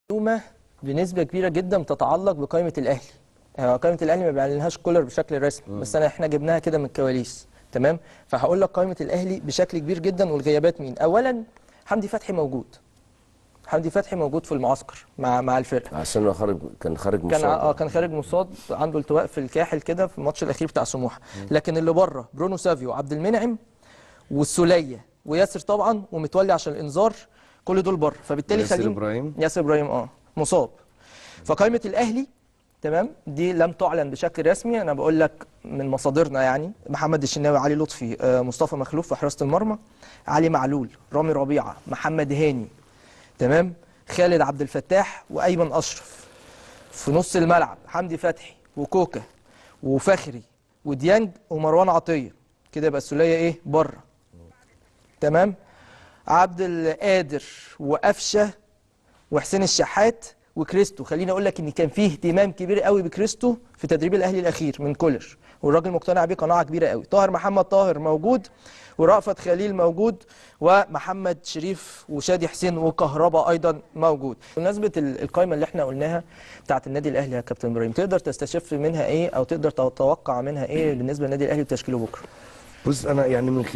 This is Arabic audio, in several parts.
معلومة بنسبة كبيرة جدا تتعلق بقائمة الأهلي. قائمة الأهلي ما بيعلنهاش كولر بشكل رسمي، بس احنا جبناها كده من الكواليس. تمام. فهقول لك قائمة الأهلي بشكل كبير جدا، والغيابات مين؟ أولا حمدي فتحي موجود. حمدي فتحي موجود في المعسكر مع الفرقة، عشان هو كان خارج مصاب. كان خارج مصاب، عنده التواء في الكاحل كده في الماتش الأخير بتاع سموحة. لكن اللي بره برونو سافيو وعبد المنعم والسولية وياسر طبعا ومتولي عشان الإنذار، كل دول بره. فبالتالي ياسر إبراهيم مصاب. فقائمة الأهلي تمام دي لم تعلن بشكل رسمي، انا بقول لك من مصادرنا، يعني محمد الشناوي، علي لطفي، مصطفى مخلوف في حراسة المرمى، علي معلول، رامي ربيعة، محمد هاني، تمام، خالد عبد الفتاح وايمن اشرف. في نص الملعب حمدي فتحي وكوكا وفخري وديانج ومروان عطية. كده يبقى السولية ايه؟ بره. تمام. عبد القادر وقفشه وحسين الشحات وكريستو. خليني اقول لك ان كان فيه اهتمام كبير قوي بكريستو في تدريب الاهلي الاخير من كولر، والراجل مقتنع بيه قناعه كبيره قوي. محمد طاهر موجود، ورأفت خليل موجود، ومحمد شريف وشادي حسين وكهربا ايضا موجود. بمناسبه القائمه اللي احنا قلناها بتاعه النادي الاهلي يا كابتن ابراهيم، تقدر تستشف منها ايه او تقدر تتوقع منها ايه بالنسبه للنادي الاهلي وتشكيله بكره؟ بص، انا يعني من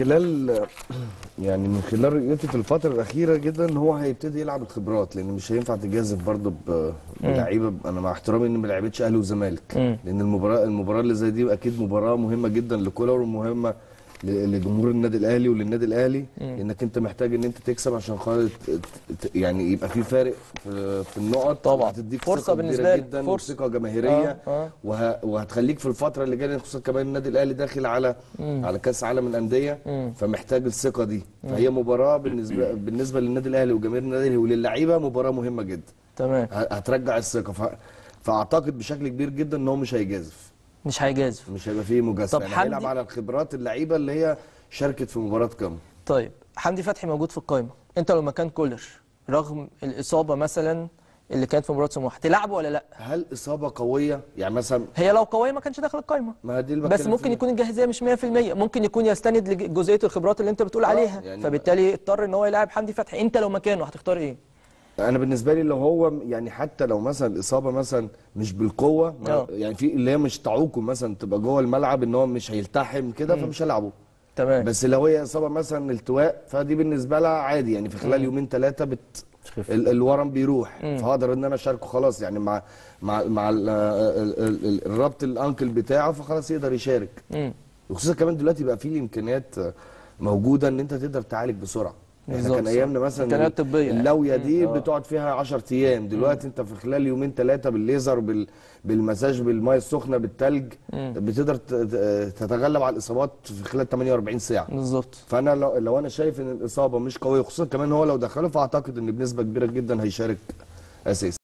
خلال رؤيتي في الفتره الاخيره جدا هو هيبتدي يلعب الخبرات، لان مش هينفع تجازف برضه بلعيبه. انا مع احترامي ان ما لعبتش اهلي وزمالك، لان المباراه اللي زي دي اكيد مباراه مهمه جدا لكولر ومهمه لجمهور النادي الاهلي وللنادي الاهلي، انك انت محتاج ان انت تكسب عشان خاطر يعني يبقى في فارق في النقط. طبعا هتديك فرصه بالنسبه لك، جدا وثقه جماهيريه. وهتخليك في الفتره اللي جايه، خصوصا كمان النادي الاهلي داخل على كاس عالم الانديه، فمحتاج الثقه دي. فهي مباراه بالنسبه للنادي الاهلي وجماهير النادي الاهلي وللعيبه مباراه مهمه جدا. تمام. هترجع الثقه. فاعتقد بشكل كبير جدا ان هو مش هيجازف. مش هيبقى فيه مجازفه، يعني هيلعب على الخبرات اللعيبه اللي هي شاركت في مباراه كام. طيب حمدي فتحي موجود في القائمه، انت لو مكان كولر رغم الاصابه مثلا اللي كانت في مباراه سموحه تلعبه ولا لا؟ هل اصابه قويه؟ يعني مثلا هي لو قويه ما كانش داخل القائمه، ما دي بس ممكن يكون الجاهزيه مش 100%، ممكن يكون يستند لجزئيه الخبرات اللي انت بتقول عليها، يعني فبالتالي اضطر ان هو يلعب حمدي فتحي. انت لو مكانه هتختار ايه؟ انا بالنسبه لي لو هو يعني حتى لو مثلا الاصابه مثلا مش بالقوه، يعني في اللي هي مش تعوقه مثلا تبقى جوه الملعب ان هو مش هيلتحم كده، فمش هلعبه. تمام. بس لو هي اصابه مثلا التواء، فدي بالنسبه لها عادي، يعني في خلال يومين ثلاثه الورم بيروح، فهقدر ان انا اشاركه خلاص، يعني مع الربط الانكل بتاعه، فخلاص يقدر يشارك. وخصوصا كمان دلوقتي بقى في الامكانيات موجوده ان انت تقدر تعالج بسرعه. احنا كان ايامنا مثلا اللويه دي بتقعد فيها 10 ايام، دلوقتي انت في خلال يومين ثلاثه بالليزر بالمساج بالميه السخنه بالثلج بتقدر تتغلب على الاصابات في خلال 48 ساعه بالظبط. فانا لو انا شايف ان الاصابه مش قويه، خصوصا كمان هو لو دخله، فاعتقد ان بنسبه كبيره جدا هيشارك اساسي.